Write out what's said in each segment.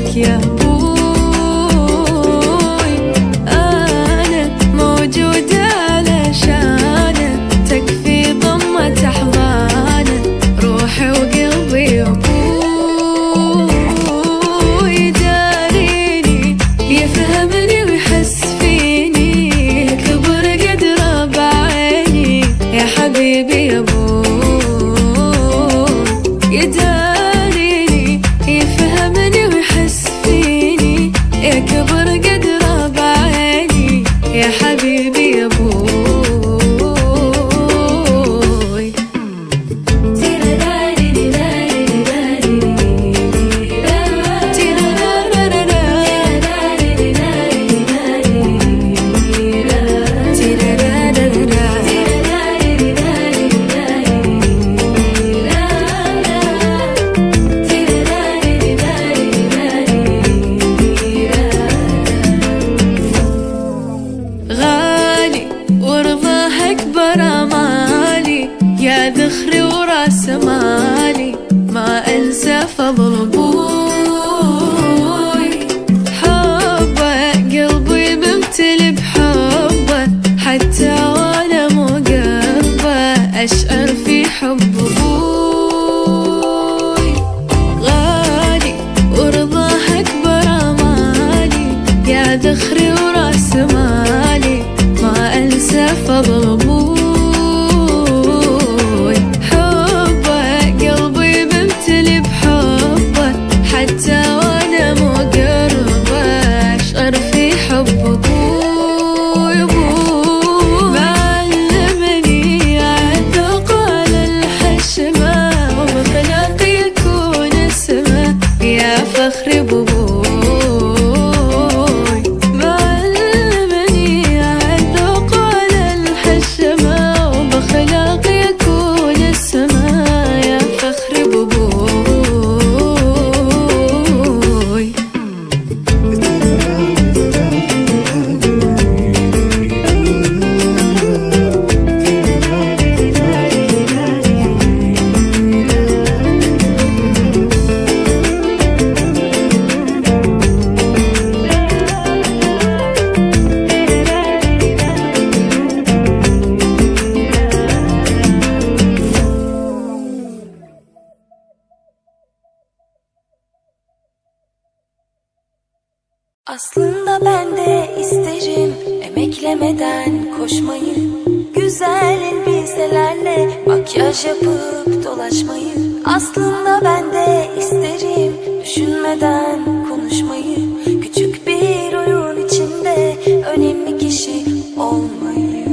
لك يا أبوي، أنا موجودة علشانه، تكفي ضمة أحضانه، روحي وقلبي يا أبوي. يداريني يفهمني ويحس فيني، كبر قدره بعيني يا حبيبي يا أبوي. يداريني يفهمني ويحس فيني، يا كبر قدره بعيني يا حبيبي يا أبوي. غالي ورضاه أكبر أمالي، يا ذخري وراس مالي، ما أنسى فضل أبوي. حبه قلبي ممتلي بحبه، حتى وأنا مو قربه أشعر في حب أبوي. غالي ورضاه أكبر أمالي، يا ذخري وراس مالي، ما أنسى فضل أبوي. حبه قلبي ممتلي بحبه، حتى وأنا مو قربه أشعر في حب أبوي. معلمني عالذوق على الحشمة، وبخلاقي يكون اسمه يا فخري بأبوي. Aslında ben de isterim emeklemeden koşmayı, güzel elbiselerle makyaj yapıp dolaşmayı. Aslında ben de isterim düşünmeden konuşmayı, küçük bir oyun içinde önemli kişi olmayı.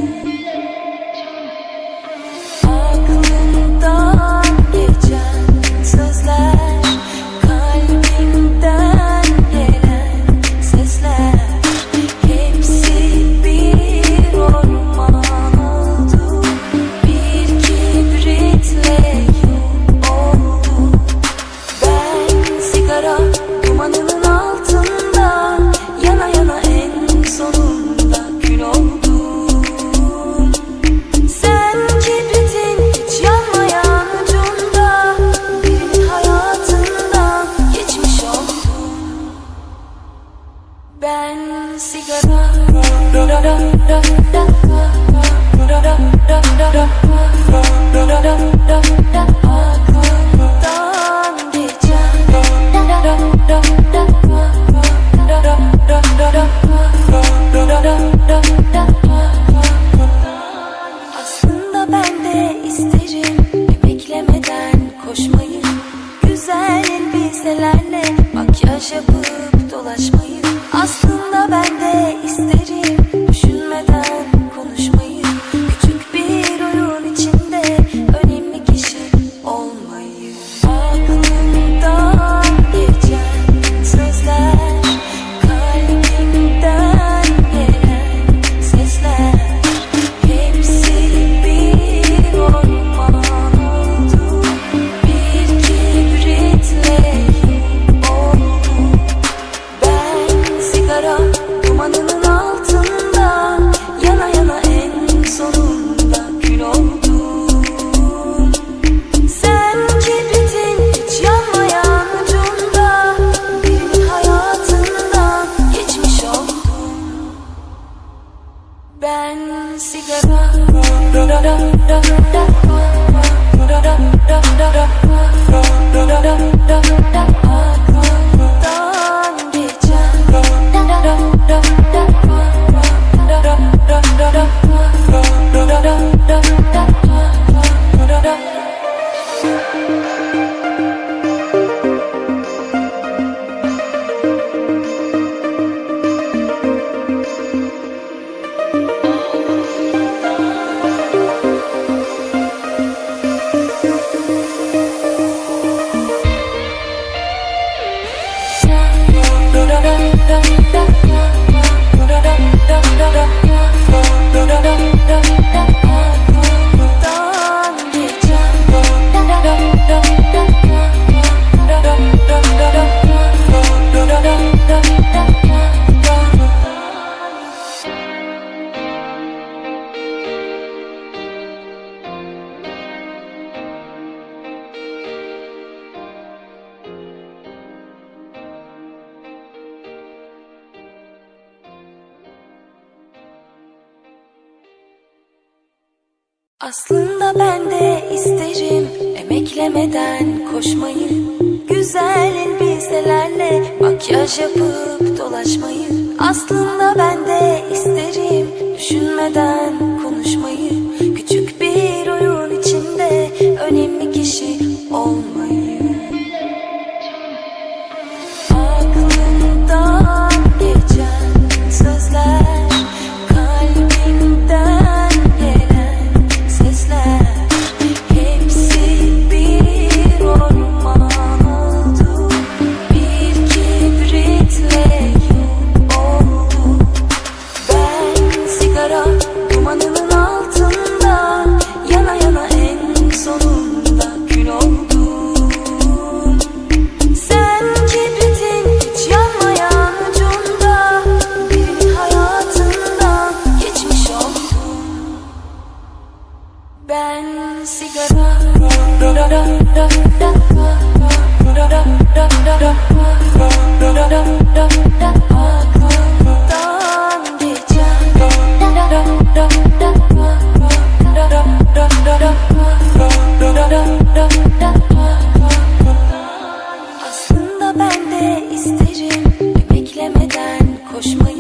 Aklımdan geçen sözler, kalbimden gelen sesler, hepsi bir orman oldu, bir kibritle yok oldu. Ben sigara dumanının altında yana yana en sonunda kül oldum. Sen kibritin hiç yanmayan ucunda, birinin hayatından geçmiş oldum. Ben sigara aklımdan geçen aslında ben de isterim emeklemeden koşmayı, güzel elbiselerle makyaj yapıp dolaşmayı. Aslında ben de isterim düşünmeden konuşmayı, küçük bir oyun içinde önemli kişi olmayı. Aklımdan geçen sözler, kalbimden gelen sesler, hepsi bir orman oldu, bir kibritle yok oldu. Ben sigara dumanının altında yana yana en sonunda kül oldum. Sen kibritin hiç yanmayan ucunda, birinin hayatından Aslında ben de isterim emeklemeden koşmayı, güzel elbiselerle makyaj yapıp dolaşmayı. Aslında ben de isterim düşünmeden konuşmayı, küçük bir oyun içinde önemli kişi olmayı. Aklımdan geçen sözler, kalbimden gelen sesler, hepsi bir orman oldu, bir kibritle yok oldu. Ben sigara dumanının altında yana yana en sonunda kül oldum. Sen kibritin hiç yanmayan ucunda birinin hayatından geçmiş oldum. Ben sigara aklımdan geçen, aslında ben de isterim emeklemeden koşmayı,